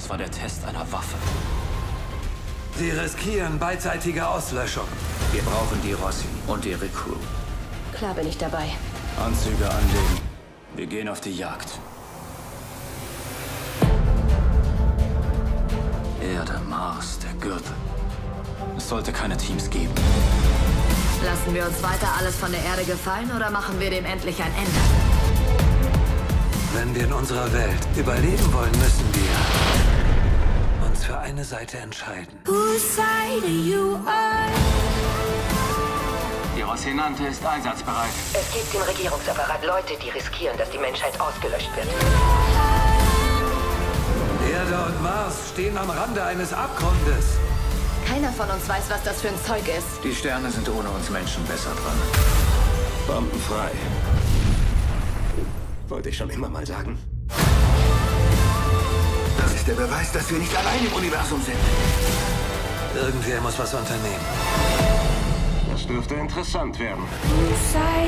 Es war der Test einer Waffe. Sie riskieren beidseitige Auslöschung. Wir brauchen die Rossi und ihre Crew. Klar bin ich dabei. Anzüge anlegen. Wir gehen auf die Jagd. Erde, Mars, der Gürtel. Es sollte keine Teams geben. Lassen wir uns weiter alles von der Erde gefallen oder machen wir dem endlich ein Ende? Wenn wir in unserer Welt überleben wollen, müssen wir uns für eine Seite entscheiden. Die Rocinante ist einsatzbereit. Es gibt im Regierungsapparat Leute, die riskieren, dass die Menschheit ausgelöscht wird. Erde und Mars stehen am Rande eines Abgrundes. Keiner von uns weiß, was das für ein Zeug ist. Die Sterne sind ohne uns Menschen besser dran. Bombenfrei. Wollte ich schon immer mal sagen. Das ist der Beweis, dass wir nicht allein im Universum sind. Irgendwer muss was unternehmen. Das dürfte interessant werden.